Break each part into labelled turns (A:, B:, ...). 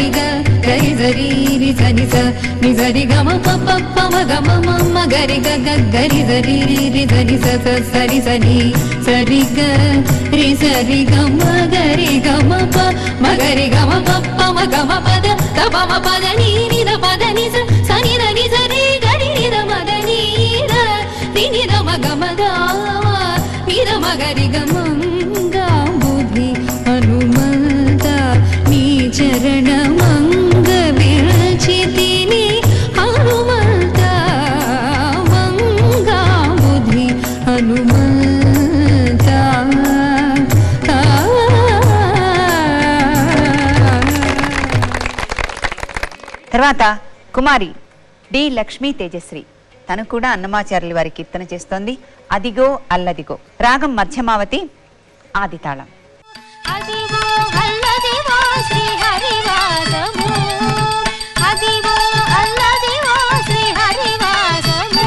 A: గరి గ గరి జరి రి సని స ని జరి గమ ప ప ప మ గమ మ గరి గ గ గరి జరి రి సని స స సరి సని సరి గ రి సరి గమ గరి గమ ప మ గరి గమ ప ప మ గమ పద ద ప మ పద ని ని ద పద ని స సని ద ని సరి గరి ని ద మద ని ద ని ని ద మ గమ ద ని ద మ గరి గమ బుద్ధి హనుమంత నీ చరణ మంగ విరచితిని హనుమంత మంగ బుద్ధి హనుమంత.
B: తర్వాత కుమారి డి లక్ష్మీ తేజశ్రీ, తను కూడా అన్నమాచార్యుల వారి కీర్తన చేస్తోంది. అదిగో అల్లదిగో, రాగం మధ్యమావతి, ఆది తాళం.
C: అదిగో అల్లదిగో శ్రీ హరివాసము, అదిగో అల్లదిగో శ్రీ హరివాసము,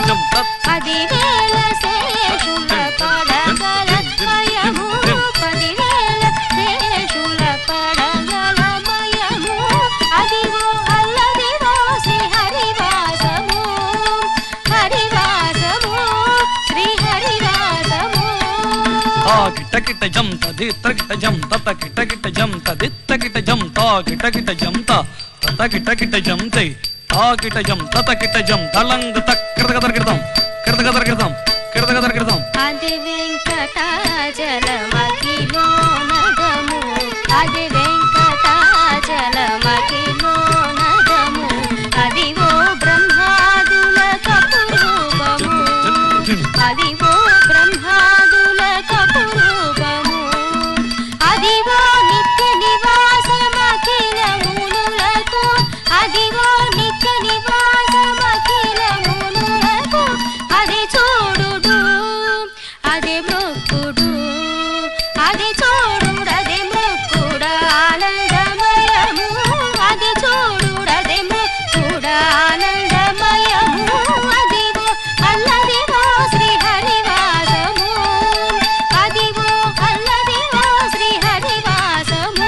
C: పదివేల శేషుల పడగల మయము, పదివేల శేషుల పడగల మయము, అదిగో అల్లదిగో శ్రీ హరివాసము, హరివాసము శ్రీ హరివాసము.
D: కిట కిట జం తదిత్ర కిట జం తత కిట కిట జం తదిత్ర కిట జం తా కిట కిట జం త తత కిట కిట జం తే తా కిట జం తత కిట జం తలంగ తక్ కృతగదర కృతం కృతగదర కృతం కృతగదర కృతం.
C: అది వెంకటాచలమఖిలో నగము, అది వెంకటాచలమఖిలో నగము, అదిగో బ్రహ్మాదుల కపురూపము, అదిగో బ్రహ్మాదుల కపురూపము, అదిగో నిత్య నివాసమఖిల మునులకు, అదిగో నిత్య నివాసమఖిల మునులకు, అది చూడుడు అది మృక్కుడు, అది చూడుడది మృక్కుడ ఆనందమయము, అది చూడుడది మృక్కుడ ఆనందమయము, అదిగో అల్లదిగో శ్రీ హరివాసము, అదిగో అల్లదిగో శ్రీ హరివాసము,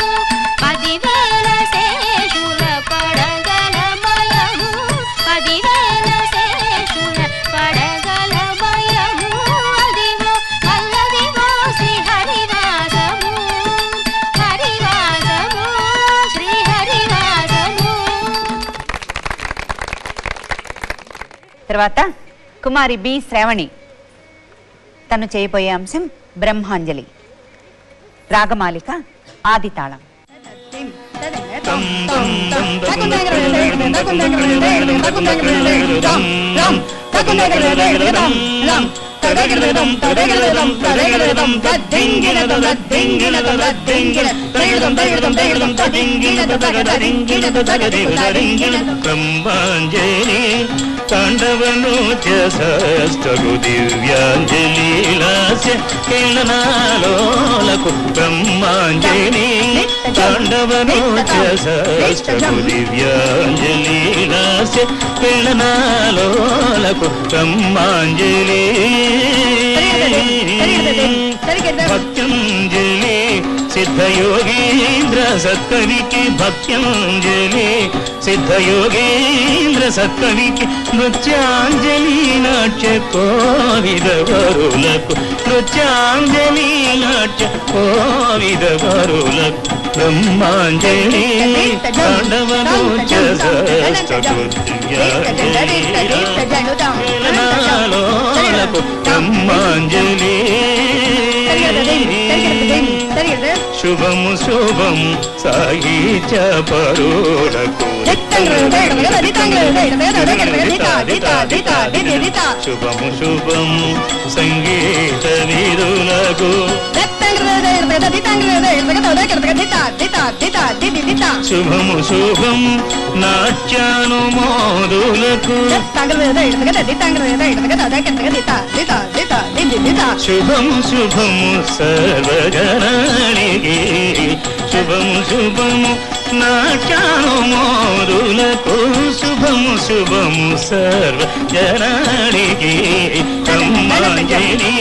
C: పదివేల శేషుల పడగల మయము, పదివేల శేషుల పడగల మయము, అదిగో అల్లదిగో శ్రీ హరివాసము, హరివాసము శ్రీ హరివాసము.
B: తర్వాత కుమారి బి శ్రావణి, తను చేయబోయే అంశం బ్రహ్మాంజలి, రాగమాలిక, ఆది తాళం.
E: బ్రహ్మాంజలి తాండవనోచస్తగు దివ్యాంజలీలాస్య కేళనాలోలకు, బ్రహ్మాంజలి తాండవనోచస్తగు దివ్యాంజలీలాస్య కేళనాలోలకు, బ్రహ్మాంజలి భక్త్యంజలి సిద్ధయోగీంద్ర సత్కవికి, భక్త్యంజలి సిద్ధయోగేంద్ర సత్కవికి, నృత్యాంజలి నాట్య కోవిదవరులకు, నృత్యాంజలి నాట్య కోవిదవరులకు, బ్రహ్మాంజలి తాండవనోచస్తు బ్రహ్మాంజలి. శుభము శుభము సాహిత్య పరులకు, శుభము శుభము సంగీత విరులకు, శుభము శుభము నాట్యానుమోదులకు, శుభము శుభము సర్వజనానికి, శుభము శుభము నాట్యానుమోదులకు, శుభము శుభము సర్వజనానికి, బ్రహ్మాంజలి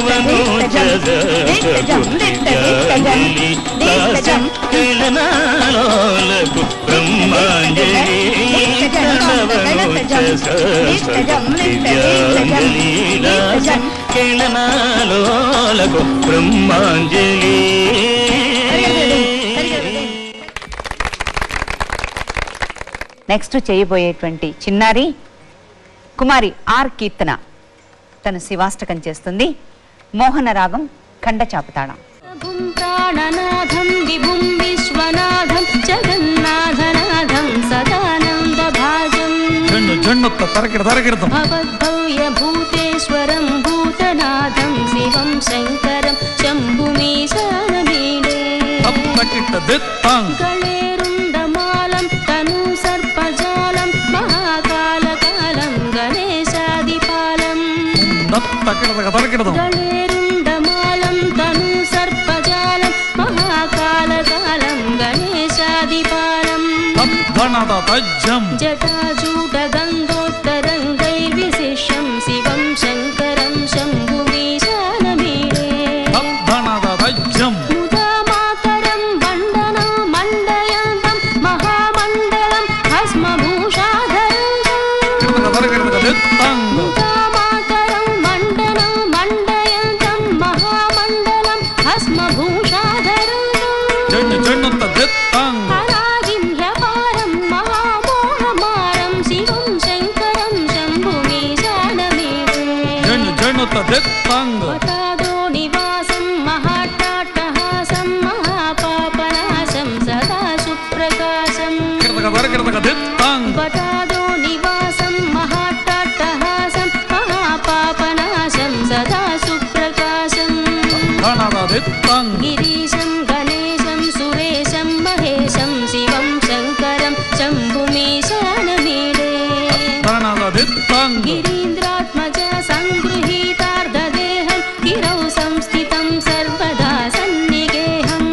E: తాండవనోచస్తు దివ్యాంజలి కేళనాలోలకు, కేళనాలోలకు బ్రహ్మాంజలి.
B: నెక్స్ట్ చేయబోయేటువంటి చిన్నారి కుమారి ఆర్ కీర్తన. తను శివాష్టకం చేస్తుంది. మోహన రాగం ఖండ చాపతాళం.
C: ప్రాణనాథం విభుం విశ్వనాథం జగన్నాథనాథం సదానంద భాజం భవద్భవ్య భూతేశ్వరం భూతనాథం శివం శంకరం శంభుమీశానమీడే గళేరుండమాలం తను సర్పజాలం మహాకాలకాలం గణేశాదిపాలం గళేరుండమాలం తను సర్పజాలం మహాకాలకాలం గణేశాదిపాలం జటాజూట గంగోత్తరంగై విశేషం శివం శంకరం శంభుమీశానమీడే ముదామాకరం మండనం మండయంతం మహామండలం భస్మభూషాధరం ముదామాకరం మండనం మండయంతం మహామండలం భస్మభూషాధరం హరాగిన్యపారం మహామోహమారం శివం శంకరం శంభుమీశానమీడే వటాదో నివాసం మహాట్టాట్టహాసం మహాపాపనాశం సదా సుప్రకాశం వటాదో నివాసం మహాట్టాట్టహాసం మహాపాపనాశం సదా సుప్రకాశం గిరీశం గణేశం సురేశం మహేశం శివం శంకరం శంభుమీశానమీడే గిరీంద్రాత్మజ సంగృహీతార్ధదేహం గిరౌ సంస్థితం సర్వదా సన్నిగేహం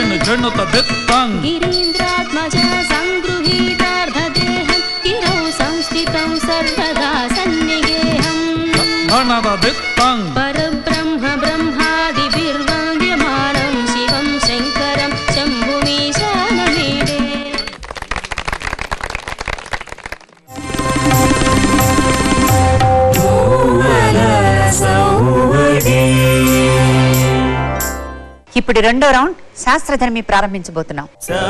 C: గిరీంద్రాత్మజ సంగృహీతార్ధదేహం గిరౌ సంస్థితం సర్వదా సన్నిగేహం పరబ్రహ్మ బ్రహ్మాదిభిర్వంద్యమానం శివం శంకరం శంభుమీశానమీడే
B: ఇప్పుడు రెండో రౌండ్ శాస్త్రధర్మి ప్రారంభించబోతున్నాం.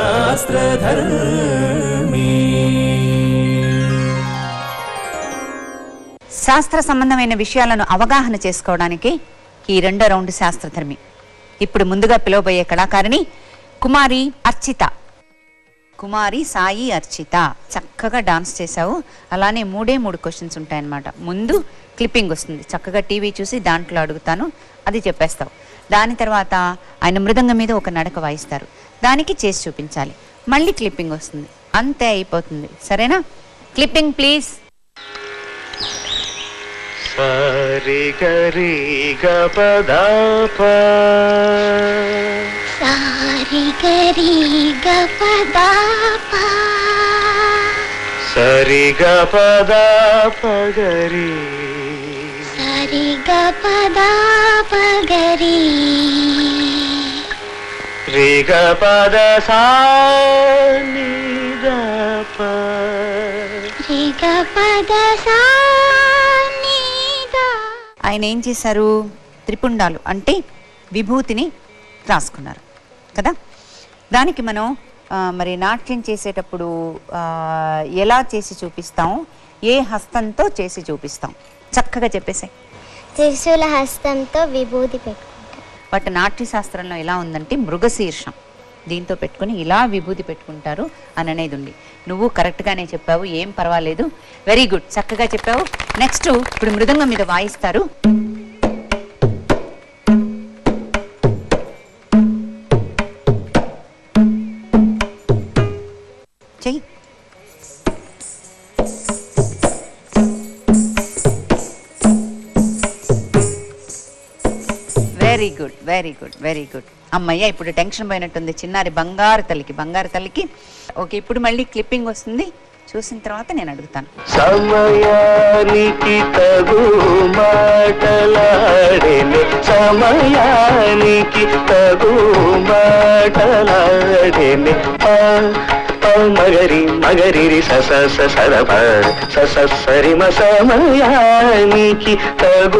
B: శాస్త్ర సంబంధమైన విషయాలను అవగాహన చేసుకోవడానికి ఈ రెండో రౌండ్ శాస్త్రధర్మి. ఇప్పుడు ముందుగా పిలువబోయే కళాకారిణి కుమారి అర్చిత. కుమారి సాయి అర్చిత. చక్కగా డాన్స్ చేశావు. అలానే 3 క్వశ్చన్స్ ఉంటాయన్నమాట. ముందు క్లిప్పింగ్ వస్తుంది. చక్కగా టీవీ చూసి దాంట్లో అడుగుతాను, అది చెప్పేస్తావు. దాని తర్వాత ఆయన మృదంగం మీద ఒక నడక వాయిస్తారు, దానికి చేసి చూపించాలి. మళ్ళీ క్లిప్పింగ్ వస్తుంది. అంతే అయిపోతుంది. సరేనా? Clipping please.
E: సరి గరి గపదాప
C: సారి గరి గపదాప
E: సరి గపదాప గరి
C: సరి గపదాప గరి
E: రి గపద సా ని దప
C: రి గపద సా ని ద.
B: ఆయన ఏం చేశారు? త్రిపుండాలు అంటే విభూతిని రాసుకున్నారు కదా. దానికి మనం మరి నాట్యం చేసేటప్పుడు ఎలా చేసి చూపిస్తాం, ఏ హస్తంతో చేసి చూపిస్తాం? చక్కగా చెప్పేసాయి.
C: త్రిశూల హస్తంతో విభూతి పెట్టుకుంటాం.
B: బట్ నాట్య శాస్త్రంలో ఎలా ఉందంటే మృగశీర్షం దీంతో పెట్టుకుని ఇలా విభూతి పెట్టుకుంటారు అని అనేది ఉంది. నువ్వు కరెక్ట్గానే చెప్పావు, ఏం పర్వాలేదు. వెరీ గుడ్, చక్కగా చెప్పావు. నెక్స్ట్ ఇప్పుడు మృదంగం మీద వాయిస్తారు. చెయ్యి. Very good, very good, very good. అమ్మయ్య, ఇప్పుడు టెన్షన్ పోయినట్టుంది చిన్నారి బంగారు తల్లికి. ఓకే, ఇప్పుడు మళ్ళీ క్లిప్పింగ్ వస్తుంది. చూసిన తర్వాత నేను అడుగుతాను.
E: సమయానికి తగు మాటలాడెను సమయానికి తగు మాటలాడెను మగరి మగరి సస సరప సస సరిమ సమయానికి తగు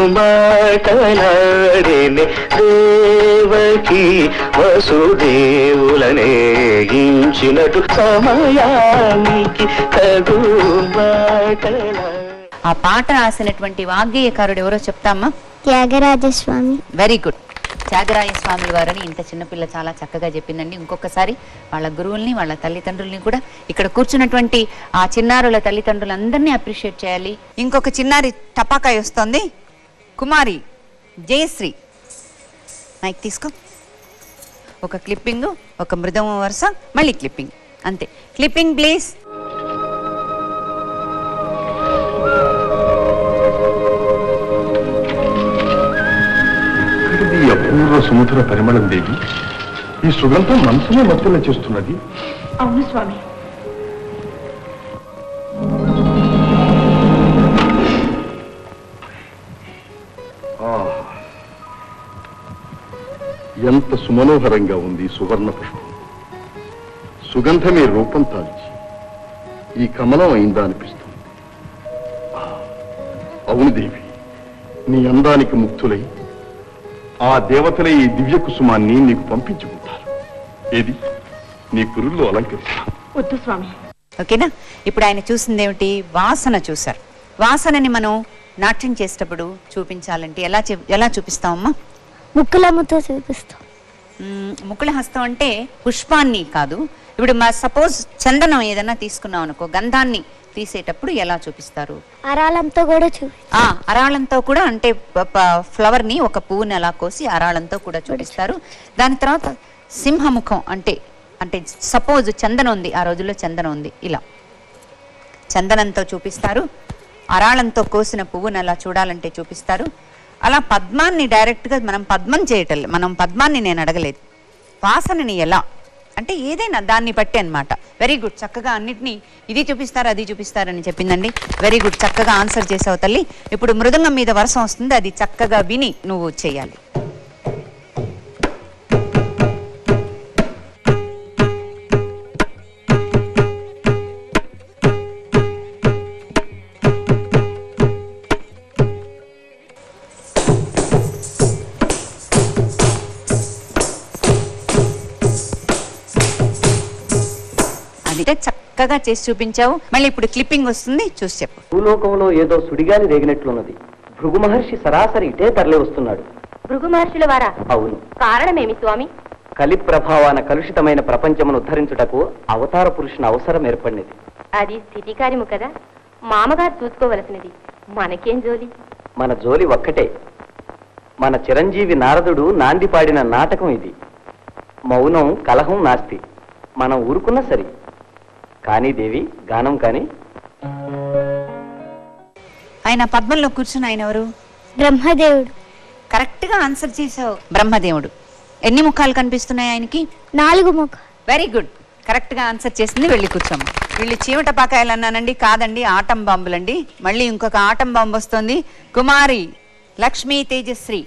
E: మాటలాడేనే దేవకి వసుదేవులనే ఇంచినట్టు సమయానికి తగు మాటలా.
B: ఆ పాట రాసినటువంటి వాగ్గేయకారుడు ఎవరో చెప్తామా?
C: త్యాగరాజస్వామి.
B: Very good. త్యాగరాయ స్వామి వారని ఇంత చిన్నపిల్ల చాలా చక్కగా చెప్పిందండి. ఇంకొకసారి వాళ్ళ గురువుల్ని వాళ్ళ తల్లిదండ్రుల్ని కూడా ఇక్కడ కూర్చున్నటువంటి ఆ చిన్నారుల తల్లిదండ్రులందరినీ అప్రిషియేట్ చేయాలి. ఇంకొక చిన్నారి టపాకాయ వస్తుంది. కుమారి జయశ్రీ, మైక్ తీసుకో. ఒక క్లిప్పింగ్, ఒక మృదమ వరుస, మళ్ళీ క్లిప్పింగ్, అంతే. Clipping please.
F: అపూర్వ సుమధుర పరిమళం దేవి. ఈ సుగంధం మనసునే మత్తుల చేస్తున్నది.
G: అవును స్వామి.
F: ఎంత సుమనోహరంగా ఉంది సువర్ణ పుష్పం. సుగంధమే రూపం తాల్చి ఈ కమలం అయిందా అనిపిస్తుంది. అవును దేవి, నీ అందానికి ముక్తులై ఆ దేవతలే ఈ దివ్య కుసుమాన్ని నీకు పంపించుకుంటారు. ఏది నీ కురుల్లో అలంకరిస్తా.
G: వద్దు స్వామి.
B: ఓకేనా? ఇప్పుడు ఆయన చూసింది ఏమిటి? వాసన చూశారు. వాసనని మనం నాట్యం చేసేటప్పుడు చూపించాలంటే ఎలా చూపిస్తామమ్మా?
C: ముక్కులమ్మతో చూపిస్తాం.
B: ముక్కుల హస్తం అంటే పుష్పాన్ని కాదు. ఇప్పుడు సపోజ్ చందనం ఏదైనా తీసుకున్నాం అనుకో, గంధాన్ని తీసేటప్పుడు ఎలా చూపిస్తారు?
C: అరాళంతో కూడా
B: అరాళంతో కూడా, అంటే ఫ్లవర్ ని ఒక పువ్వుని అలా కోసి అరాళంతో కూడా చూపిస్తారు. దాని తర్వాత సింహముఖం అంటే సపోజ్ చందనం ఉంది, ఆ రోజుల్లో చందనం ఉంది, ఇలా చందనంతో చూపిస్తారు. అరాళంతో కోసిన పువ్వుని అలా చూడాలంటే చూపిస్తారు. అలా పద్మాన్ని డైరెక్ట్గా మనం పద్మం చేయటం, మనం పద్మాన్ని నేను అడగలేదు. వాసనని ఎలా అంటే ఏదైనా దాన్ని బట్టి అన్నమాట. Very good. చక్కగా అన్నిటినీ ఇది చూపిస్తారు అది చూపిస్తారని చెప్పిందండి. వెరీ గుడ్, చక్కగా ఆన్సర్ చేసావు తల్లి. ఇప్పుడు మృదంగం మీద వరసం వస్తుంది, అది చక్కగా విని నువ్వు చేయాలి. చక్కగా చేసి చూపించావు. మళ్ళీ ఇప్పుడు క్లిప్పింగ్ వస్తుంది, చూసి చెప్పు.
H: భూలోకంలో ఏదో సుడిగాలి రేగినట్లున్నది. భృగు మహర్షి సరాసరి ఇటే తరలి వస్తున్నాడు.
G: భృగు మహర్షుల వారా?
H: అవును.
G: కారణమేమి స్వామి?
H: కలి ప్రభావాన కలుషితమైన ప్రపంచమును ఉద్ధరించుటకు అవతార పురుషుని అవసరం ఏర్పడినది.
G: అది స్థితి కార్యము కదా, మామగారు చూసుకోవలసినది. మనకేం జోలి?
H: మన జోలి ఒక్కటే. మన చిరంజీవి నారదుడు నాంది పాడిన నాటకం ఇది. మౌనం కలహం నాస్తి. మనం ఊరుకున్నా సరి. కానీ దేవి గానం కానీ.
B: ఆయన పద్మంలో కూర్చుని ఆయన ఎవరు?
C: బ్రహ్మదేవుడు.
B: కరెక్ట్ గా ఆన్సర్ చేసావు. బ్రహ్మదేవుడు. ఎన్ని ముఖాలు కనిపిస్తున్నాయి ఆయనకి?
C: 4 ముఖాలు.
B: వెరీ గుడ్, కరెక్ట్ గా ఆన్సర్ చేసింది. వెళ్ళి కూర్చోమ్మ. వీళ్ళు చీమట పాకాయలు అన్నానండి, కాదండి, ఆటం బాంబులండి. మళ్ళీ ఇంకొక ఆటం బాంబు వస్తుంది. కుమారి లక్ష్మీ తేజశ్రీ,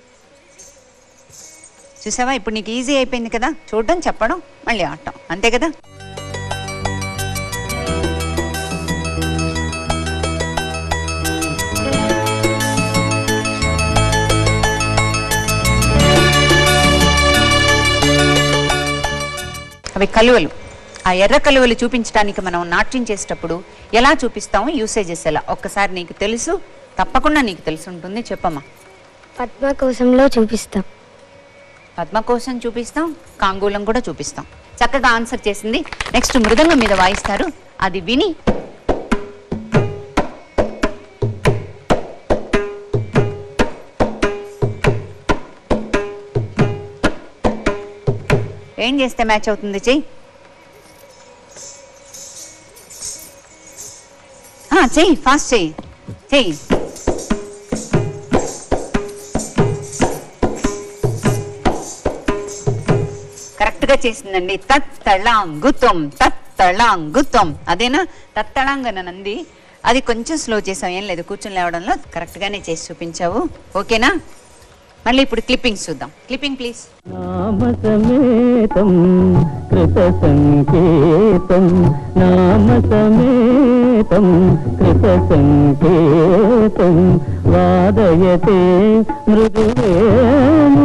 B: చూసావా? ఇప్పుడు నీకు ఈజీ అయిపోయింది కదా, చూడడం చెప్పడం మళ్ళీ ఆడటం, అంతే కదా? అవి కలువలు. ఆ ఎర్ర కలువలు చూపించడానికి మనం నాట్యం చేసేటప్పుడు ఎలా చూపిస్తామో, యూసేజెస్ ఎలా, ఒక్కసారి నీకు తెలుసు, తప్పకుండా నీకు తెలిసి ఉంటుంది, చెప్పమ్మా.
C: పద్మకోశంలో చూపిస్తాం.
B: పద్మకోశం చూపిస్తాం, కాంగూలం కూడా చూపిస్తాం. చక్కగా ఆన్సర్ చేసింది. నెక్స్ట్ మృదంగం మీద వాయిస్తారు, అది విని ఏం చేస్తే మ్యాచ్ అవుతుంది చెయ్యి. చెయ్యి, ఫాస్ట్ చెయ్యి, చెయ్యి. కరెక్ట్ గా చేసిందండి. తత్తళాంగుతం, తత్తళాంగుతం, అదేనా? తత్తళాంగనంది అది కొంచెం స్లో చేసావు, ఏం లేదు, కూర్చొని లేవడంలో కరెక్ట్ గానే చేసి చూపించావు. ఓకేనా? మళ్ళీ ఇప్పుడు క్లిప్పింగ్స్ చూద్దాం. Clipping please.
I: నామసమేతం కృత సంకేతం నామసమేతం కృత సంకేతం వాదయతే మృదువేణు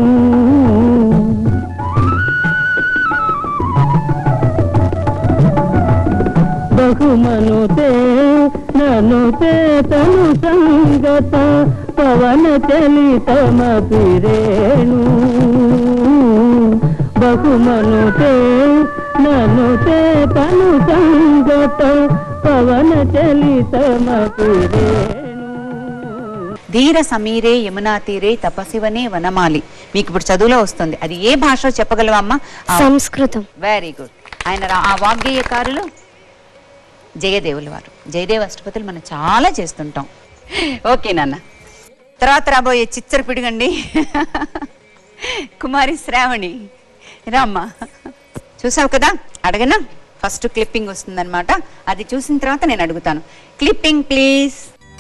I: బహుమనుతే ననుతే తను సంగత పవన చలితమపిరేణు బహుమనుతే ననుతే తను సంగత పవన చలితమపిరేణు.
B: ధీర సమీరే యమునా తీరే తపశివనే వనమాలి. మీకు ఇప్పుడు చదువులో వస్తుంది. అది ఏ భాషలో చెప్పగలవా అమ్మా?
C: సంస్కృతం.
B: Very good. ఆయన ఆ వాగ్గేయకారులు జయదేవుల వారు. జయదేవ అష్టపతులు మనం చాలా చేస్తుంటాం. ఓకే నాన్న. తర్వాత రాబోయే చిచ్చర పిడుగండి కుమారి శ్రావణి రామ్మా. చూసావు కదా, అడగనా? ఫస్ట్ క్లిప్పింగ్ వస్తుందన్నమాట. అది చూసిన తర్వాత నేను అడుగుతాను. Clipping please.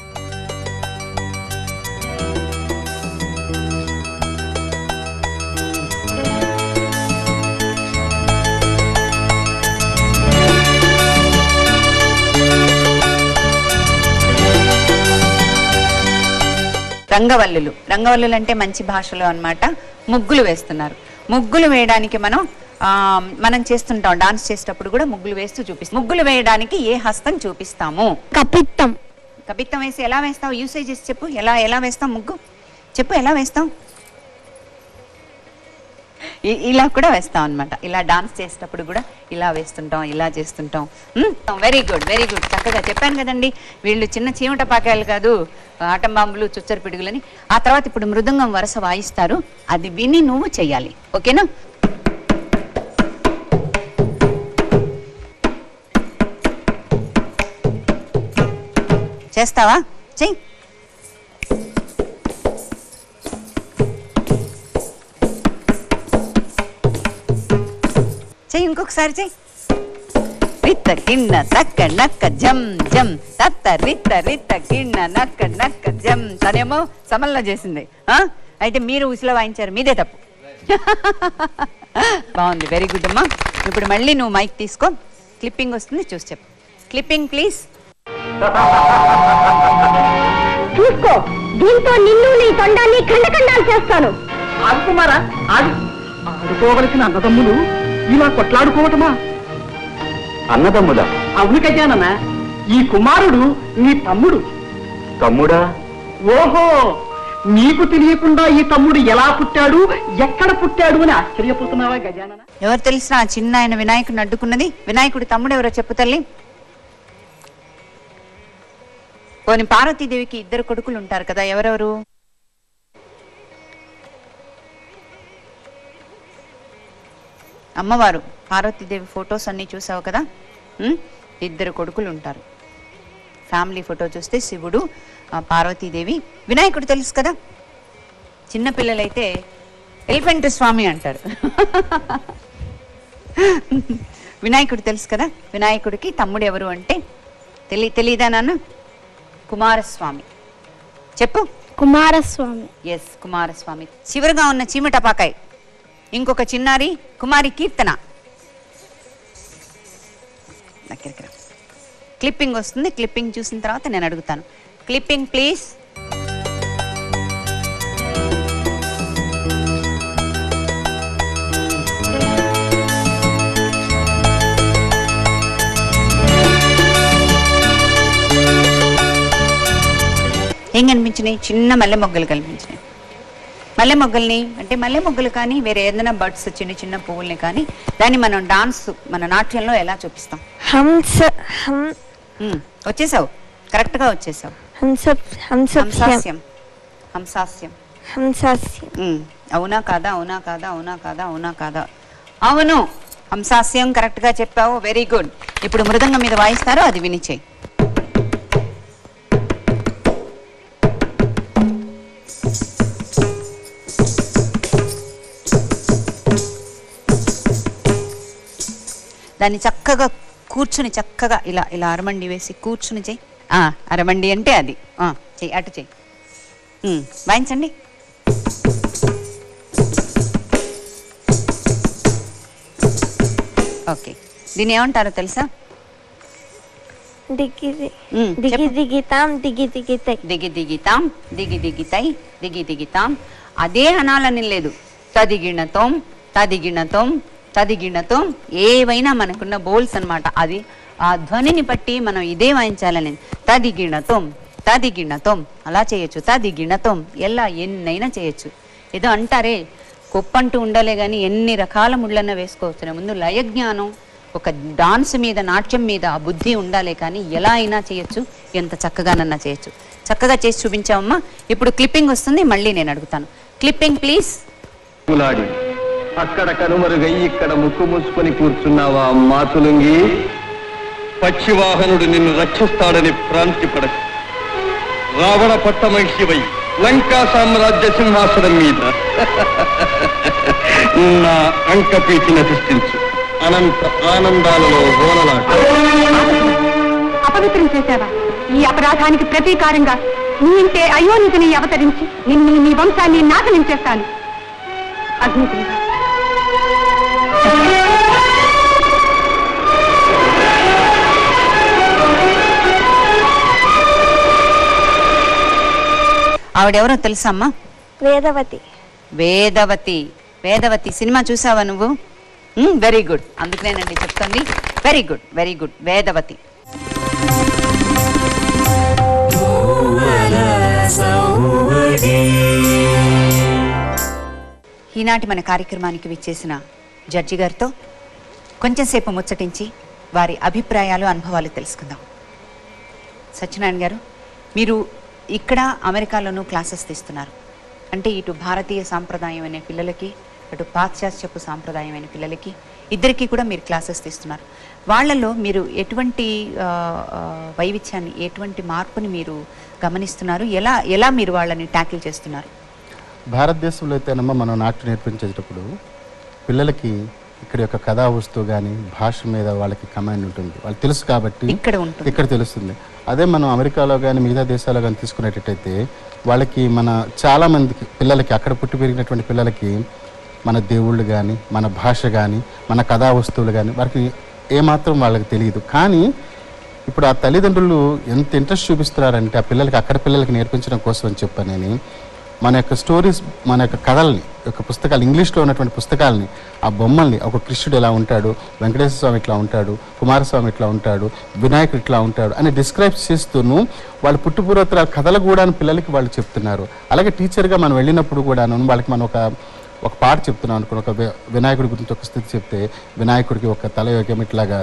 B: రంగవల్లులు. రంగవల్లులు అంటే మంచి భాషలో అన్నమాట. ముగ్గులు వేస్తున్నారు. ముగ్గులు వేయడానికి మనం చేస్తుంటాం. డాన్స్ చేసేటప్పుడు కూడా ముగ్గులు వేస్తూ చూపిస్తాం. ముగ్గులు వేయడానికి ఏ హస్తం చూపిస్తాము?
C: కపిత్తం.
B: కపిత్తం వేసి ఎలా వేస్తావు? యూసేజెస్ చెప్పు. ఎలా వేస్తాం ముగ్గు చెప్పు. ఎలా వేస్తాం? ఇలా కూడా వేస్తాం అన్నమాట. ఇలా డాన్స్ చేసేటప్పుడు కూడా ఇలా వేస్తుంటాం, ఇలా చేస్తుంటాం. Very good, very good. చక్కగా చెప్పాను కదండి. వీళ్ళు చిన్న చీమట పాకాయలు కాదు, ఆటం బాంబులు, చుచ్చర పిడుగులని. ఆ తర్వాత ఇప్పుడు మృదంగం వరుస వాయిస్తారు. అది విని నువ్వు చెయ్యాలి. ఓకేనా? చేస్తావా? చెయ్యి. చెయ్యి, ఇంకొకసారి చెయ్యి. రిత్త కిన్న తక్క నక్క జం జం తత్త రిత్త రిత్త కిన్న నక్క నక్క జం. తనేమో సమల్లో చేసింది. అయితే మీరు ఉసిలో వాయించారు, మీదే తప్పు. బాగుంది, వెరీ గుడ్ అమ్మా. ఇప్పుడు మళ్ళీ నువ్వు మైక్ తీసుకో. క్లిప్పింగ్ వస్తుంది, చూసి చెప్పు. Clipping please.
C: చూసుకో, దీంతో నిన్ను నీ తొండాన్ని ఖండఖండాలు చేస్తాను.
I: ఆడుకుమారా? ఆడుకోవలసిన అన్నదమ్ములు ఇలా కొట్లాడుకోవటమా?
H: అన్నదమ్ములా?
I: అవును గజానన, ఈ కుమారుడు నీ తమ్ముడు.
H: తమ్ముడా?
I: ఓహో, నీకు తెలియకుండా ఈ తమ్ముడు ఎలా పుట్టాడు, ఎక్కడ పుట్టాడు అని ఆశ్చర్యపోతున్నావా గజానన?
B: ఎవరు తెలిసిన ఆ చిన్న ఆయన వినాయకుడిని అడ్డుకున్నది? వినాయకుడి తమ్ముడు ఎవరో చెప్పు తల్లి. పోనీ పార్వతీదేవికి 2 కొడుకులు ఉంటారు కదా, ఎవరెవరు? అమ్మవారు పార్వతీదేవి ఫొటోస్ అన్ని చూసావు కదా. 2 కొడుకులు ఉంటారు. ఫ్యామిలీ ఫోటో చూస్తే శివుడు, పార్వతీదేవి, వినాయకుడు తెలుసు కదా. చిన్నపిల్లలైతే ఎలిఫెంట్ స్వామి అంటారు. వినాయకుడు తెలుసు కదా. వినాయకుడికి తమ్ముడు ఎవరు అంటే తెలీదా నాన్న? కుమారస్వామి. చెప్పు.
C: కుమారస్వామి.
B: ఎస్, కుమారస్వామి. చివరిగా ఉన్న చీమటపాకాయ్ ఇంకొక చిన్నారి కుమారి కీర్తన. దగ్గరికి రా. క్లిప్పింగ్ వస్తుంది. క్లిప్పింగ్ చూసిన తర్వాత నేను అడుగుతాను. Clipping please. ఏం కనిపించినాయి? చిన్న మల్లె మొగ్గలు కనిపించినాయి. మల్లె మొగ్గల్ని అంటే మల్లె మొగ్గలు కానీ వేరే ఏదైనా బర్డ్స్ చిన్న చిన్న పువ్వుల్ని కానీ దాన్ని మనం డాన్స్, మన నాట్యంలో ఎలా చూపిస్తాం? వచ్చేసావు, కరెక్ట్ గా వచ్చేసావు. హంసాస్యం. హంసాస్యం. అవునా కాదా? అవునా కాదా? అవునా కాదా? అవునా కాదా? అవును, హంసాస్యం కరెక్ట్ గా చెప్పావు. Very good. ఇప్పుడు మృదంగం మీద వాయిస్తారు, అది వినిచేయి. దాన్ని చక్కగా కూర్చుని, చక్కగా ఇలా ఇలా అరమండి వేసి కూర్చుని చెయ్యి. ఆ, అరమండి అంటే అది చెయ్యి, అటు చెయ్యి. వాయించండి. ఓకే, దీన్ని ఏమంటారో తెలుసా?
C: దిగి దిగితాం దిగి దిగితై.
B: దిగి దిగితాం దిగి దిగితై దిగి దిగితాం. అదే అనాలని లేదు. తదిగిణతం తదిగిణతం తదిగిణతం ఏవైనా మనకున్న బోల్స్ అన్నమాట. అది ఆ ధ్వనిని బట్టి మనం ఇదే వాయించాలని. తదిగిణతం తదిగిణతం అలా చేయొచ్చు. తదిగిణతం ఎలా ఎన్నైనా చేయొచ్చు. ఏదో అంటారే కొప్పంటూ ఉండాలే కానీ ఎన్ని రకాల ముళ్ళన్నా వేసుకోవచ్చు. ముందు లయజ్ఞానం, ఒక డాన్స్ మీద, నాట్యం మీద ఆ బుద్ధి ఉండాలే కానీ ఎలా అయినా చేయొచ్చు, ఎంత చక్కగానన్నా చేయొచ్చు. చక్కగా చేసి చూపించావమ్మా. ఇప్పుడు క్లిప్పింగ్ వస్తుంది, మళ్ళీ నేను అడుగుతాను. Clipping please.
J: అక్కడ కనుమరుగై ఇక్కడ ముక్కు మూసుకొని కూర్చున్నావా మాతులుంగి? పక్షివాహనుడు నిన్ను రక్షిస్తాడని ప్రాంతి పడకు. రావణ పట్టమహిషివై లంకా సామ్రాజ్య సింహాసనం మీద నా అంకపీఠిని అధిష్ఠించు. అనంత ఆనందాలలో ఓనలాట.
C: అపవిత్రం చేశావా? ఈ అపరాధానికి ప్రతీకారంగా నీ ఇంటే అయోనితిని అవతరించి నిన్ను నీ వంశాన్ని నాశనం చేస్తాను. అగ్నిదేవ,
B: ఆవిడెవరో తెలుసా అమ్మా?
C: వేదవతి.
B: వేదవతి. వేదవతి సినిమా చూసావా నువ్వు? Very good. అందుకనేనండి చెప్తుంది. Very good, very good. Vedavathi. ఈనాటి మన కార్యక్రమానికి విచ్చేసిన జడ్జి గారితో కొంచెం సేపు ముచ్చటించి వారి అభిప్రాయాలు, అనుభవాలు తెలుసుకుందాం. సత్యనారాయణ గారు, మీరు ఇక్కడ అమెరికాలోనూ క్లాసెస్ తీస్తున్నారు. అంటే ఇటు భారతీయ సాంప్రదాయం అనే పిల్లలకి, అటు పాశ్చాత్యపు సాంప్రదాయం అనే పిల్లలకి, ఇద్దరికి కూడా మీరు క్లాసెస్ తీస్తున్నారు. వాళ్ళల్లో మీరు ఎటువంటి వైవిధ్యాన్ని, ఎటువంటి మార్పుని మీరు గమనిస్తున్నారు? ఎలా ఎలా మీరు వాళ్ళని ట్యాకిల్ చేస్తున్నారు?
K: భారతదేశంలో అయితేనమ్మా మనం నాట్యం నేర్పించేటప్పుడు పిల్లలకి ఇక్కడ యొక్క కథా వస్తువు కానీ భాష మీద వాళ్ళకి కమాండ్ ఉంటుంది. వాళ్ళు తెలుసు కాబట్టి ఇక్కడ తెలుస్తుంది. అదే మనం అమెరికాలో కానీ మిగతా దేశాల్లో కానీ తీసుకునేటట్టయితే వాళ్ళకి మన చాలా మందికి పిల్లలకి, అక్కడ పుట్టి పెరిగినటువంటి పిల్లలకి మన దేవుళ్ళు కానీ, మన భాష కానీ, మన కథా వస్తువులు కానీ వారికి ఏమాత్రం వాళ్ళకి తెలియదు. కానీ ఇప్పుడు ఆ తల్లిదండ్రులు ఎంత ఇంట్రెస్ట్ చూపిస్తున్నారంటే ఆ పిల్లలకి, అక్కడ పిల్లలకి నేర్పించడం కోసం అని చెప్పానని మన యొక్క స్టోరీస్, మన యొక్క కథల్ని, యొక్క పుస్తకాలు, ఇంగ్లీష్లో ఉన్నటువంటి పుస్తకాలని, ఆ బొమ్మల్ని, ఒక కృష్ణుడు ఎలా ఉంటాడు, వెంకటేశ్వర స్వామి ఇట్లా ఉంటాడు, కుమారస్వామి ఇట్లా ఉంటాడు, వినాయకుడు ఇట్లా ఉంటాడు అని డిస్క్రైబ్ చేస్తూను వాళ్ళ పుట్టుపూర్వోత్తరాల కథలు కూడా పిల్లలకి వాళ్ళు చెప్తున్నారు. అలాగే టీచర్గా మనం వెళ్ళినప్పుడు కూడా వాళ్ళకి మనం ఒక పాట చెప్తున్నాం అనుకుని, ఒక వినాయకుడి గురించి ఒక స్థితి చెప్తే వినాయకుడికి ఒక తలయోగ్యం ఇట్లాగా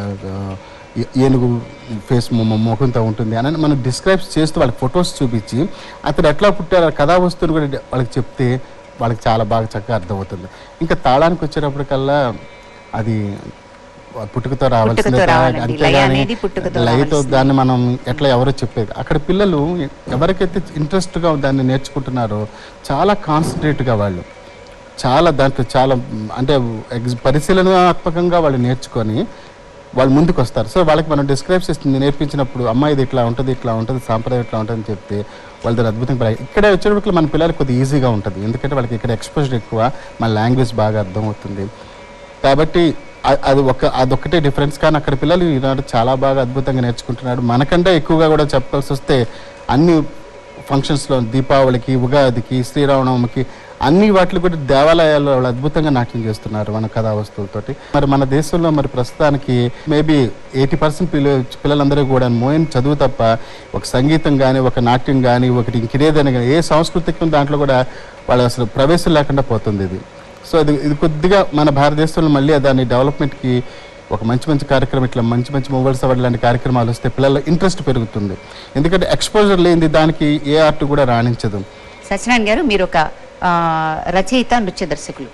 K: ఏనుగు ఫేస్ ముఖంతో ఉంటుంది అని మనం డిస్క్రైబ్ చేస్తూ వాళ్ళకి ఫొటోస్ చూపించి అతను ఎట్లా పుట్టారు కథా వస్తువుని కూడా వాళ్ళకి చెప్తే వాళ్ళకి చాలా బాగా చక్కగా అర్థమవుతుంది. ఇంకా తాళానికి వచ్చేటప్పటికల్లా అది పుట్టుకతో రావాల్సిందే, అంతేగాని లయతో దాన్ని మనం ఎట్లా ఎవరో చెప్పేది. అక్కడ పిల్లలు ఎవరికైతే ఇంట్రెస్ట్గా దాన్ని నేర్చుకుంటున్నారో చాలా కాన్సన్ట్రేట్గా వాళ్ళు చాలా దాంట్లో చాలా అంటే పరిశీలనాత్మకంగా వాళ్ళు నేర్చుకొని వాళ్ళు ముందుకు వస్తారు. సో వాళ్ళకి మనం డిస్క్రైబ్ చేస్తుంది నేర్పించినప్పుడు, అమ్మాయి ఇది ఇట్లా ఉంటుంది, ఇట్లా ఉంటుంది, సాంప్రదాయం ఇట్లా ఉంటుంది అని చెప్తే వాళ్ళు దాని అద్భుతంగా ఇక్కడే వచ్చేటప్పుడు మన పిల్లలకి కొద్దిగా ఈజీగా ఉంటుంది. ఎందుకంటే వాళ్ళకి ఇక్కడ ఎక్స్పోజర్ ఎక్కువ, మన లాంగ్వేజ్ బాగా అర్థమవుతుంది కాబట్టి అదొక్కటే డిఫరెన్స్. కానీ అక్కడ పిల్లలు ఈనాడు చాలా బాగా అద్భుతంగా నేర్చుకుంటున్నాడు. మనకంటే ఎక్కువగా కూడా చెప్పాల్సి వస్తే అన్ని ఫంక్షన్స్లో, దీపావళికి, ఉగాదికి, శ్రీరామనవమికి అన్ని వాటిలో కూడా దేవాలయాల్లో వాళ్ళు అద్భుతంగా నాట్యం చేస్తున్నారు మన కథా వస్తువులతోటి. మరి మన దేశంలో మరి ప్రస్తుతానికి మేబీ 80% పిల్లలందరూ కూడా మోయిన్ చదువు తప్ప ఒక సంగీతం కానీ, ఒక నాట్యం కానీ, ఒకటి ఇంకేదైనా కానీ ఏ సాంస్కృతిక దాంట్లో కూడా వాళ్ళు అసలు ప్రవేశం లేకుండా పోతుంది ఇది. సో ఇది కొద్దిగా మన భారతదేశంలో మళ్ళీ దాని డెవలప్మెంట్కి ఒక మంచి కార్యక్రమం, ఇట్లా మంచి మూవల్స్ అవార్డు లాంటి కార్యక్రమాలు వస్తే పిల్లల ఇంట్రెస్ట్ పెరుగుతుంది. ఎందుకంటే ఎక్స్పోజర్ లేనిది దానికి ఏ ఆర్ట్ కూడా రాణించదు.
B: సత్యనారాయణ గారు, మీరు ఒక రచయిత, నృత్య దర్శకులు.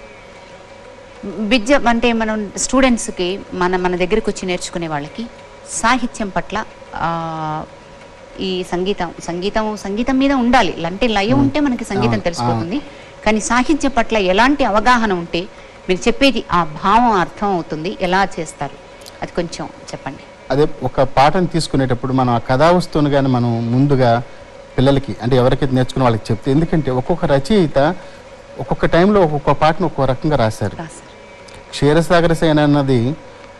B: అంటే మనం స్టూడెంట్స్కి మన దగ్గరికి వచ్చి నేర్చుకునే వాళ్ళకి సాహిత్యం పట్ల ఈ సంగీతం మీద ఉండాలి. అంటే లయం ఉంటే మనకి సంగీతం తెలిసిపోతుంది. కానీ సాహిత్యం పట్ల ఎలాంటి అవగాహన ఉంటే మీరు చెప్పేది ఆ భావం అర్థం అవుతుంది, ఎలా చేస్తారు అది కొంచెం చెప్పండి.
K: అదే ఒక పాటను తీసుకునేటప్పుడు మనం ఆ కథా వస్తువుని కానీ మనం ముందుగా పిల్లలకి అంటే ఎవరికైతే నేర్చుకున్న వాళ్ళకి చెప్తే, ఎందుకంటే ఒక్కొక్క రచయిత ఒక్కొక్క టైంలో ఒక్కొక్క పాటను ఒక్కొక్క రకంగా రాశారు. క్షీరసాగర సేన అన్నది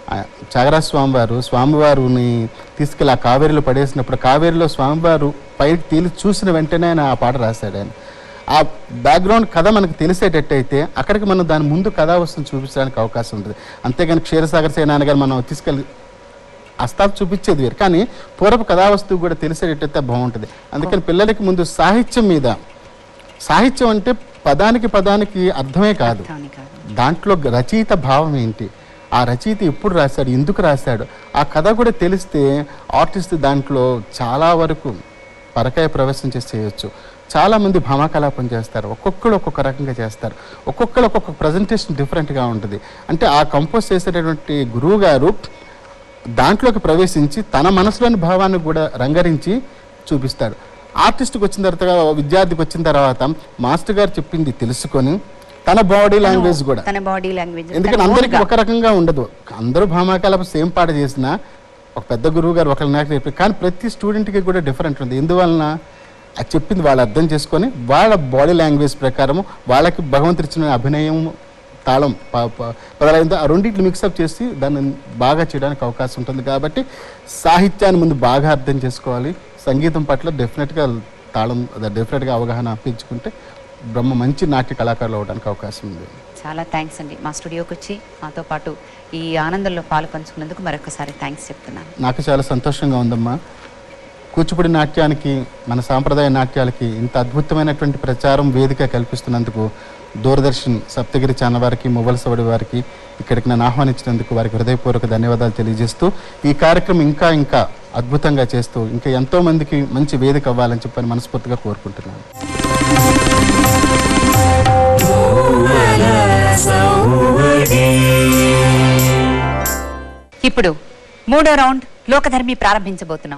K: త్యాగరాజ స్వామివారిని తీసుకెళ్ళి ఆ కావేరిలో పడేసినప్పుడు కావేరిలో స్వామివారు పైకి తేలి చూసిన వెంటనే ఆయన ఆ పాట రాశాడు. ఆయన ఆ బ్యాక్గ్రౌండ్ కథ మనకు తెలిసేటట్టయితే అక్కడికి మనం దాని ముందు కథా వస్తువుని చూపించడానికి అవకాశం ఉంటుంది. అంతేగాని క్షీరసాగర్ సేనాని గారు మనం తీసుకెళ్ళి అస్తాపు చూపించేది వేరు, కానీ పూర్వపు కథా వస్తువు కూడా తెలిసేటట్టయితే బాగుంటుంది. అందుకని పిల్లలకి ముందు సాహిత్యం మీద, సాహిత్యం అంటే పదానికి అర్థమే కాదు, దాంట్లో రచయిత భావం ఏంటి, ఆ రచయిత ఎప్పుడు రాశాడు, ఎందుకు రాశాడు, ఆ కథ కూడా తెలిస్తే ఆర్టిస్ట్ దాంట్లో చాలా వరకు పరకాయ ప్రవేశం చేసి చేయొచ్చు. చాలామంది భామాకలాపం చేస్తారు, ఒక్కొక్కరు ఒక్కొక్క రకంగా చేస్తారు, ఒక్కొక్కరు ఒక్కొక్క ప్రజెంటేషన్ డిఫరెంట్గా ఉంటుంది. అంటే ఆ కంపోజ్ చేసేటటువంటి గురువు గారు దాంట్లోకి ప్రవేశించి తన మనసులోని భావాన్ని కూడా రంగరించి చూపిస్తాడు. ఆర్టిస్ట్కి వచ్చిన తర్వాత, విద్యార్థికి వచ్చిన తర్వాత మాస్టర్ గారు చెప్పింది తెలుసుకొని తన బాడీ లాంగ్వేజ్ కూడా, ఎందుకంటే అందరికీ ఒక రకంగా ఉండదు. అందరూ భామాకలాపం సేమ్ పాట చేసినా ఒక పెద్ద గురువు గారు ఒకరి నాకు చెప్పి, కానీ ప్రతి స్టూడెంట్కి కూడా డిఫరెంట్ ఉంది. ఎందువలన అది చెప్పింది వాళ్ళు అర్థం చేసుకొని వాళ్ళ బాడీ లాంగ్వేజ్ ప్రకారం వాళ్ళకి భగవంతుడు ఇచ్చిన అభినయం, తాళం పదలైందో ఆ రెండింటిని మిక్సప్ చేసి దాన్ని బాగా చేయడానికి అవకాశం ఉంటుంది. కాబట్టి సాహిత్యాన్ని ముందు బాగా అర్థం చేసుకోవాలి. సంగీతం పట్ల డెఫినెట్గా తాళం డెఫినెట్గా అవగాహన పెంచుకుంటే బ్రహ్మ మంచి నాట్య కళాకారులు అవడానికి అవకాశం ఉంది.
B: చాలా థ్యాంక్స్ అండి, మా స్టూడియోకి వచ్చి మాతో పాటు ఈ ఆనందంలో పాలు పంచుకున్నందుకు మరొకసారి థ్యాంక్స్ చెప్తున్నాను.
K: నాకు చాలా సంతోషంగా ఉందమ్మా. కూచిపూడి నాట్యానికి, మన సాంప్రదాయ నాట్యాలకి ఇంత అద్భుతమైనటువంటి ప్రచారం వేదిక కల్పిస్తున్నందుకు దూరదర్శన్ సప్తగిరి ఛానల్ వారికి, మొబైల్ సవడి వారికి ఇక్కడికి నన్ను ఆహ్వానించినందుకు వారికి హృదయపూర్వక ధన్యవాదాలు తెలియజేస్తూ, ఈ కార్యక్రమం ఇంకా అద్భుతంగా చేస్తూ ఇంకా ఎంతో మందికి మంచి వేదిక అవ్వాలని చెప్పని మనస్ఫూర్తిగా కోరుకుంటున్నాను.
B: ఇప్పుడు 3వ రౌండ్ లోకధర్మి ప్రారంభించబోతున్నాం.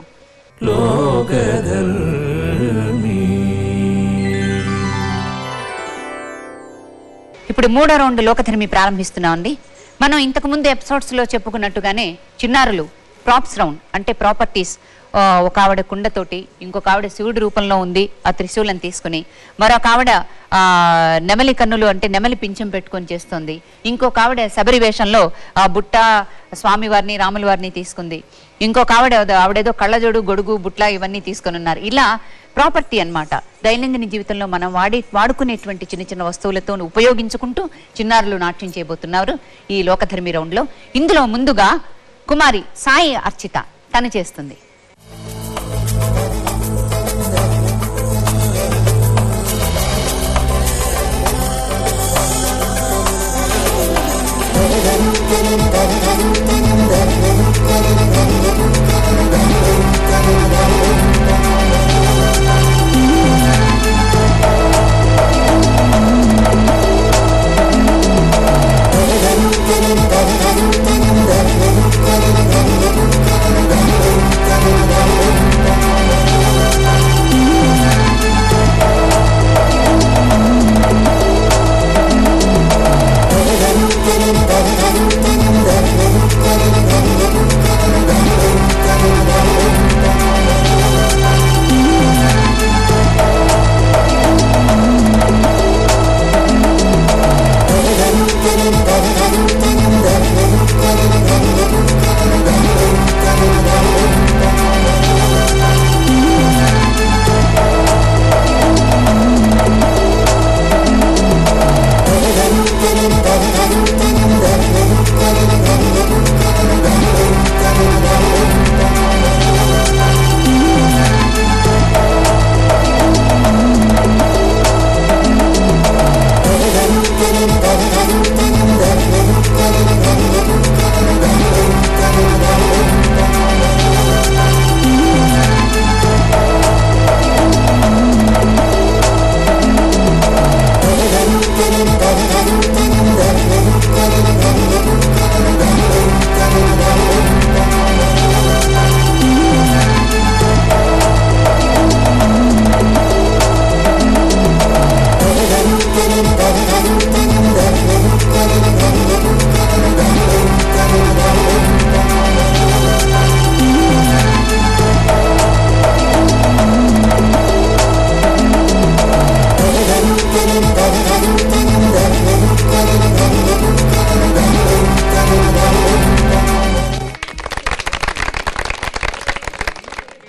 B: ఇప్పుడు 3వ రౌండ్ లోకధర్మి ప్రారంభిస్తున్నాం అండి. మనం ఇంతకు ముందు ఎపిసోడ్స్లో చెప్పుకున్నట్టుగానే చిన్నారులు ప్రాప్స్ రౌండ్ అంటే ప్రాపర్టీస్, ఒక ఆవిడ కుండతోటి, ఇంకొక ఆవిడ శివుడి రూపంలో ఉంది ఆ త్రిశూలం తీసుకుని, మరొక ఆవిడ నెమలి కన్నులు అంటే నెమలి పింఛం పెట్టుకొని చేస్తుంది, ఇంకొక ఆవిడ శబరి వేషంలో బుట్ట స్వామివారిని రాముల వారిని తీసుకుంది, ఇంకొక ఆవిడేదో కళ్ళజోడు, గొడుగు, బుట్ల ఇవన్నీ తీసుకొని ఉన్నారు. ఇలా ప్రాపర్టీ అన్నమాట. దైనందిన జీవితంలో మనం వాడుకునేటువంటి చిన్న చిన్న వస్తువులతో ఉపయోగించుకుంటూ చిన్నారులు నాట్యం చేయబోతున్నారు ఈ లోకధర్మి రౌండ్లో. ఇందులో ముందుగా కుమారి సాయి అర్చిత తను చేస్తుంది.
L: Thank you. 3rd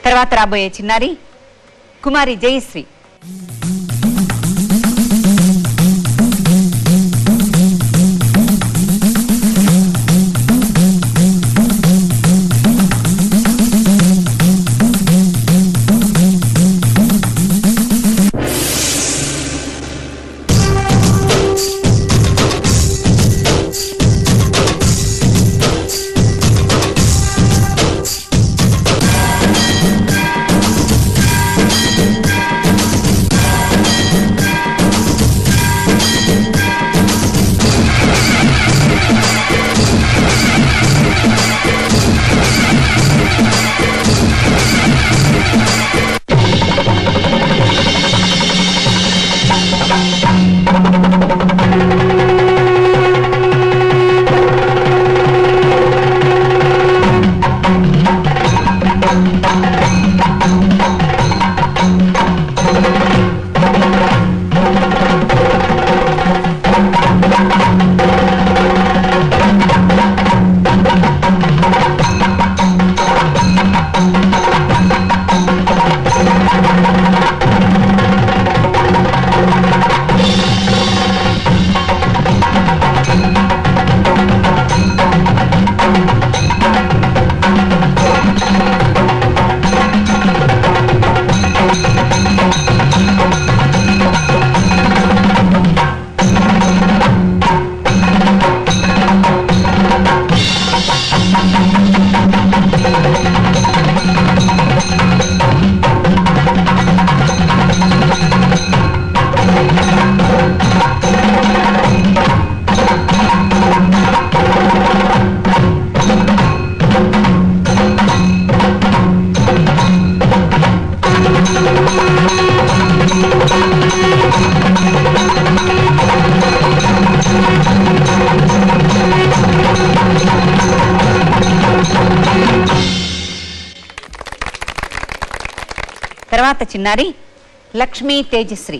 B: తర్వాత రాబోయే చిన్నారి కుమారి జయశ్రీ. తర్వాత చిన్నారి లక్ష్మీ తేజశ్రీ.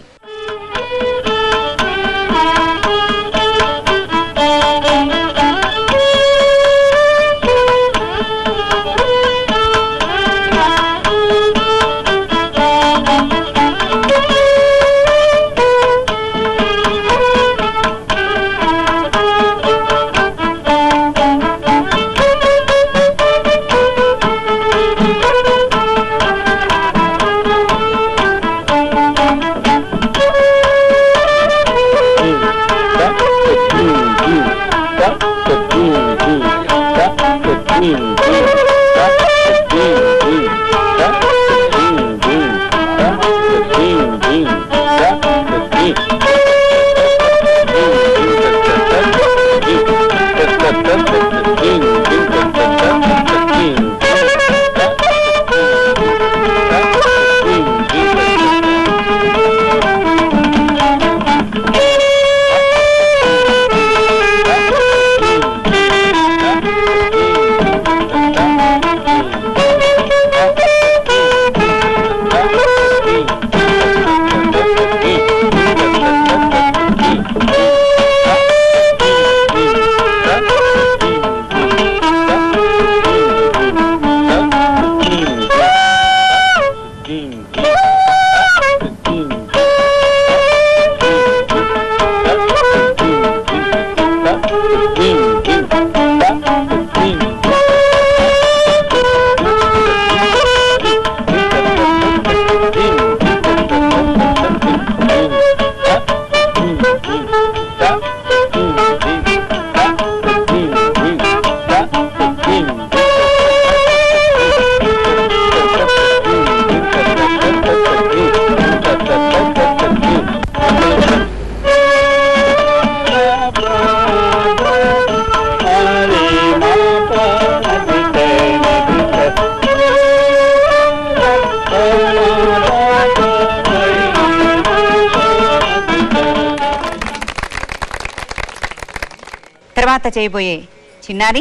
B: తర్వాత చేయబోయే చిన్నారి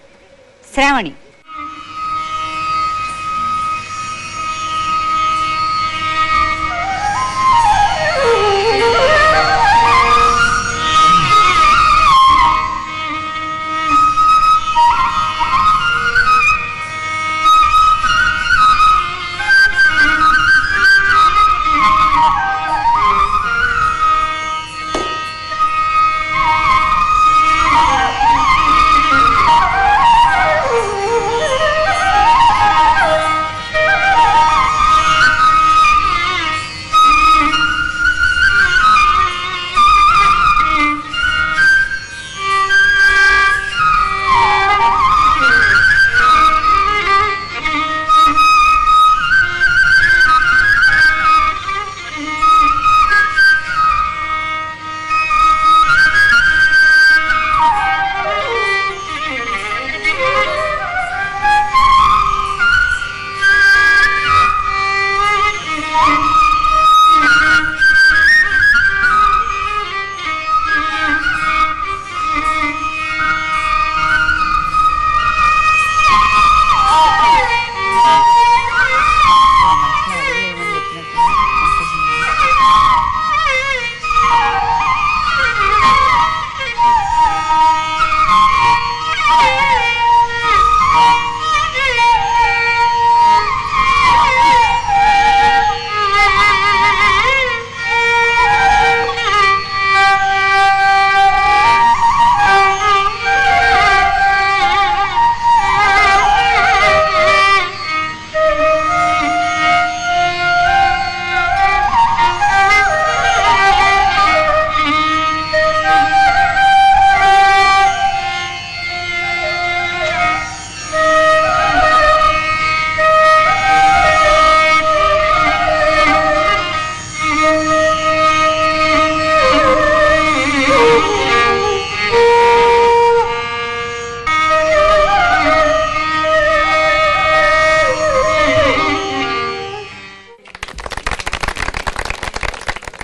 B: శ్రావణి.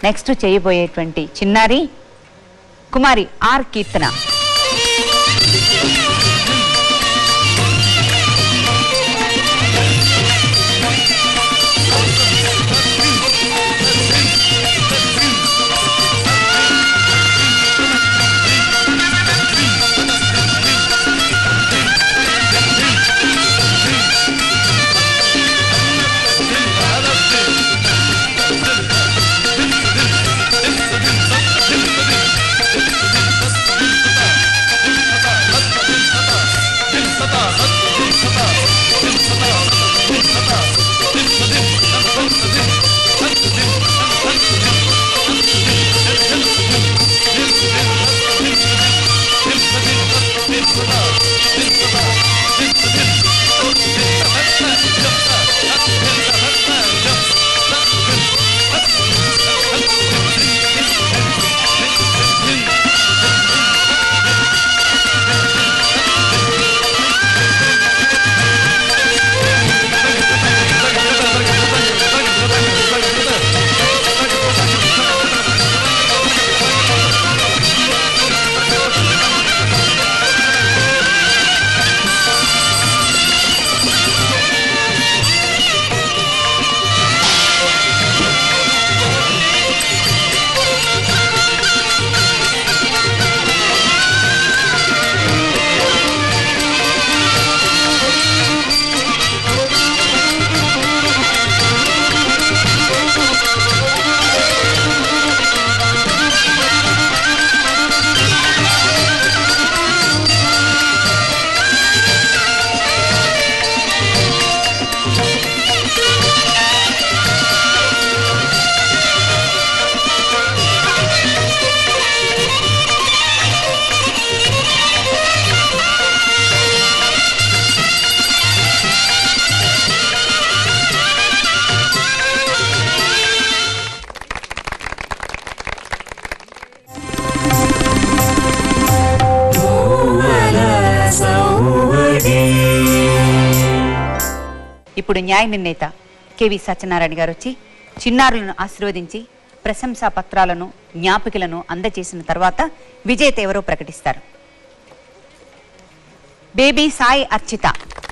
B: నెక్స్ట్ చేయబోయేటువంటి చిన్నారి కుమారి ఆర్ కీర్తన. ఇప్పుడు న్యాయ నిర్ణేత కెవి సత్యనారాయణ గారు వచ్చి చిన్నారులను ఆశీర్వదించి ప్రశంసా పత్రాలను జ్ఞాపికలను అందజేసిన తర్వాత విజేత ఎవరో ప్రకటిస్తారు. Baby Sai Architha,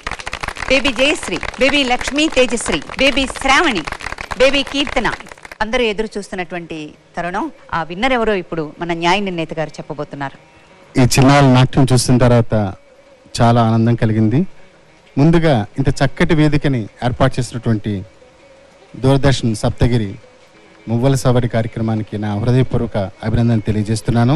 B: baby Jayashree, baby Lakshmi Tejashree, baby Sravani, baby Keerthana అందరూ ఎదురు చూస్తున్నటువంటి తరుణం. ఆ విన్నర్ ఎవరో ఇప్పుడు మన న్యాయ నిర్ణేత గారు చెప్పబోతున్నారు.
K: ఈ చిన్నారుల నాట్యం చూసిన తర్వాత చాలా ఆనందం కలిగింది. ముందుగా ఇంత చక్కటి వేదికని ఏర్పాటు చేసినటువంటి దూరదర్శన్ సప్తగిరి మువ్వల సవడి కార్యక్రమానికి నా హృదయపూర్వక అభినందన తెలియజేస్తున్నాను.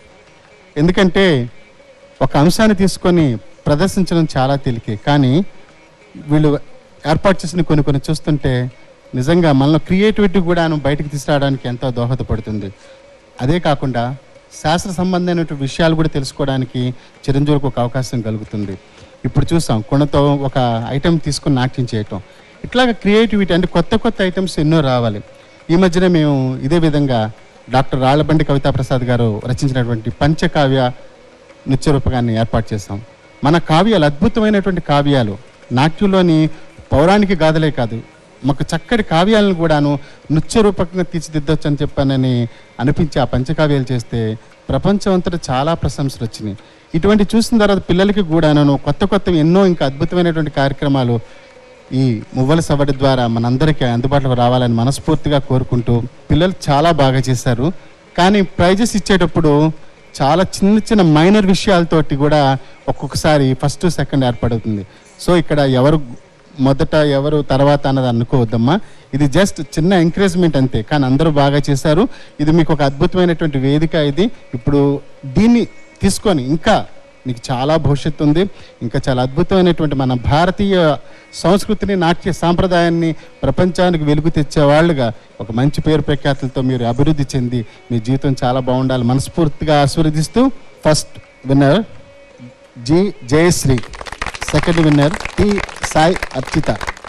K: ఎందుకంటే ఒక అంశాన్ని తీసుకొని ప్రదర్శించడం చాలా తేలికే, కానీ వీళ్ళు ఏర్పాటు చేసిన కొన్ని చూస్తుంటే నిజంగా మనలో క్రియేటివిటీ కూడా బయటకు తీసుకురావడానికి ఎంతో దోహదపడుతుంది. అదే కాకుండా శాస్త్ర సంబంధమైనటువంటి విషయాలు కూడా తెలుసుకోవడానికి చిరంజీవులకు ఒక అవకాశం కలుగుతుంది. ఇప్పుడు చూసాం కుండతో ఒక ఐటెం తీసుకుని నాట్యం చేయటం, ఇట్లాగ క్రియేటివిటీ అంటే కొత్త ఐటమ్స్ ఎన్నో రావాలి. ఈ మధ్యన మేము ఇదే విధంగా డాక్టర్ రాళ్లబండి కవితా ప్రసాద్ గారు రచించినటువంటి పంచకావ్య నృత్య రూపకాన్ని ఏర్పాటు చేస్తాం. మన కావ్యాలు అద్భుతమైనటువంటి కావ్యాలు, నాట్యంలోని పౌరాణిక గాథలే కాదు, మాకు చక్కటి కావ్యాలను కూడాను నృత్య రూపకంగా తీర్చిదిద్దొచ్చు అని చెప్పానని అనిపించి ఆ పంచకావ్యాలు చేస్తే ప్రపంచం అంతటా చాలా ప్రశంసలు వచ్చినాయి. ఇటువంటి చూసిన తర్వాత పిల్లలకి కూడాను కొత్త ఎన్నో ఇంకా అద్భుతమైనటువంటి కార్యక్రమాలు ఈ మువ్వల సవడి ద్వారా మనందరికీ అందుబాటులోకి రావాలని మనస్ఫూర్తిగా కోరుకుంటూ, పిల్లలు చాలా బాగా చేశారు. కానీ ప్రైజెస్ ఇచ్చేటప్పుడు చాలా చిన్న మైనర్ విషయాలతోటి కూడా ఒక్కొక్కసారి ఫస్ట్ సెకండ్ ఏర్పడుతుంది. సో ఇక్కడ ఎవరు మొదట ఎవరు తర్వాత అన్నది అనుకోవద్దమ్మా, ఇది జస్ట్ చిన్న ఎంకరేజ్మెంట్ అంతే. కానీ అందరూ బాగా చేశారు. ఇది మీకు ఒక అద్భుతమైనటువంటి వేదిక. ఇది ఇప్పుడు దీన్ని తీసుకొని ఇంకా మీకు చాలా భవిష్యత్తు ఉంది. ఇంకా చాలా అద్భుతమైనటువంటి మన భారతీయ సంస్కృతిని, నాట్య సాంప్రదాయాన్ని ప్రపంచానికి వెలుగు తెచ్చే వాళ్ళుగా ఒక మంచి పేరు ప్రఖ్యాతులతో మీరు అభివృద్ధి చెంది మీ జీవితం చాలా బాగుండాలి మనస్ఫూర్తిగా ఆశీర్వదిస్తూ, first winner G Jayashree, second winner T Sai Archita.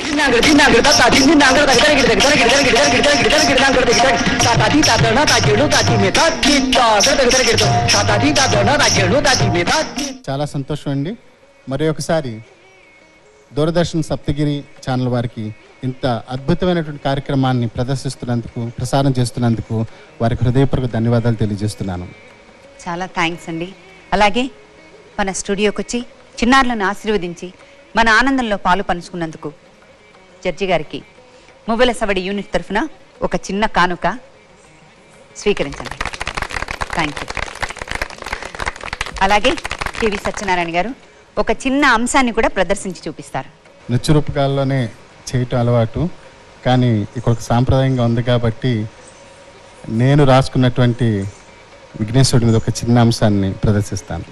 K: చాలా సంతోషం అండి. మరి ఒకసారి దూరదర్శన్ సప్తగిరి ఛానల్ వారికి ఇంత అద్భుతమైనటువంటి కార్యక్రమాన్ని ప్రదర్శిస్తున్నందుకు, ప్రసారం చేస్తున్నందుకు వారికి హృదయపూర్వక ధన్యవాదాలు తెలియజేస్తున్నాను.
B: చాలా థ్యాంక్స్ అండి. అలాగే మన స్టూడియోకి వచ్చి చిన్నారులను ఆశీర్వదించి మన ఆనందంలో పాలు పంచుకున్నందుకు జడ్జి గారికి మువ్వల సవడి యూనిట్ తరఫున ఒక చిన్న కానుక స్వీకరించండి. Thank you. అలాగే కెవి సత్యనారాయణ గారు ఒక చిన్న అంశాన్ని కూడా ప్రదర్శించి చూపిస్తారు.
K: నృత్య రూపకాల్లోనే చేయటం అలవాటు, కానీ ఇక్కడ ఒక సాంప్రదాయంగా ఉంది కాబట్టి నేను రాసుకున్నటువంటి విఘ్నేశ్వరుడి మీద ఒక చిన్న అంశాన్ని ప్రదర్శిస్తాను.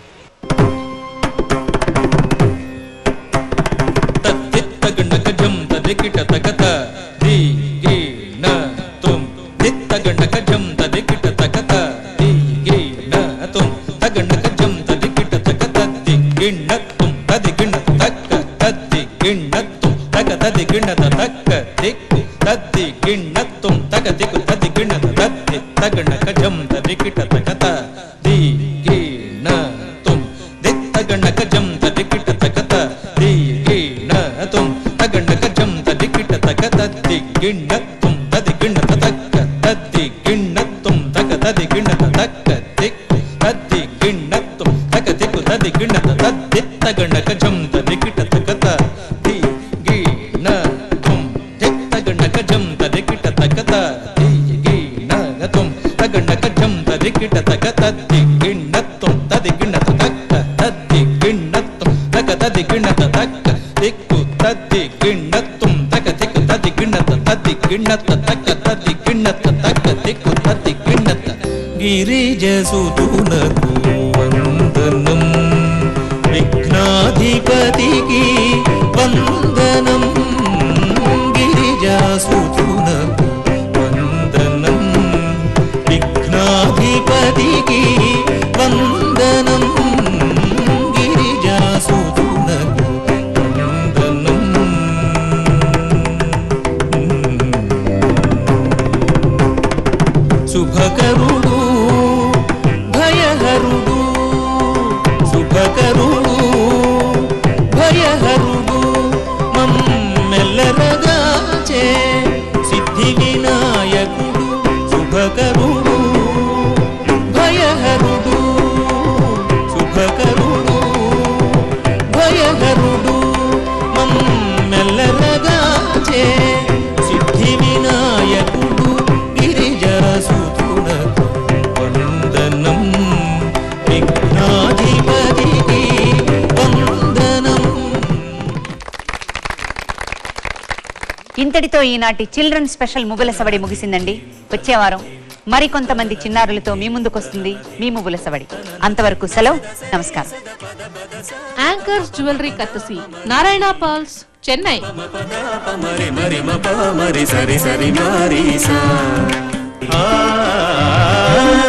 L: గిరిజసుతునకు వందనం, విఘ్నాధిపతికి వందనం. గిరిజసుతునకు వందనం, విఘ్నాధిపతికి వందనం. గిరిజసుతునకు వందనం. శుభకరుడు భయహరుడు, శుభకరుడు భయహరుడు, మమ్మెల్లరగాచే సిద్ధి వినాయకుడు. శుభకరుడు భయహరుడు, శుభకరుడు భయహరుడు, మమ్మెల్లరగాచే సిద్ధి వినాయకుడు. గిరిజసుతునకు వందనం, విఘ్నాధిపతికి వందనం.
B: ఇంతటితో ఈనాటి చిల్డ్రన్ స్పెషల్ మువ్వల సవడి ముగిసిందండి. వచ్చే వారం మరికొంతమంది చిన్నారులతో మీ ముందుకొస్తుంది మీ మువ్వల సవడి. అంతవరకు సెలవు, నమస్కారం.
M: Anchors jewellery courtesy Narayana pearls, Chennai.
L: మరి మరి మరి సరి సరి మరి సా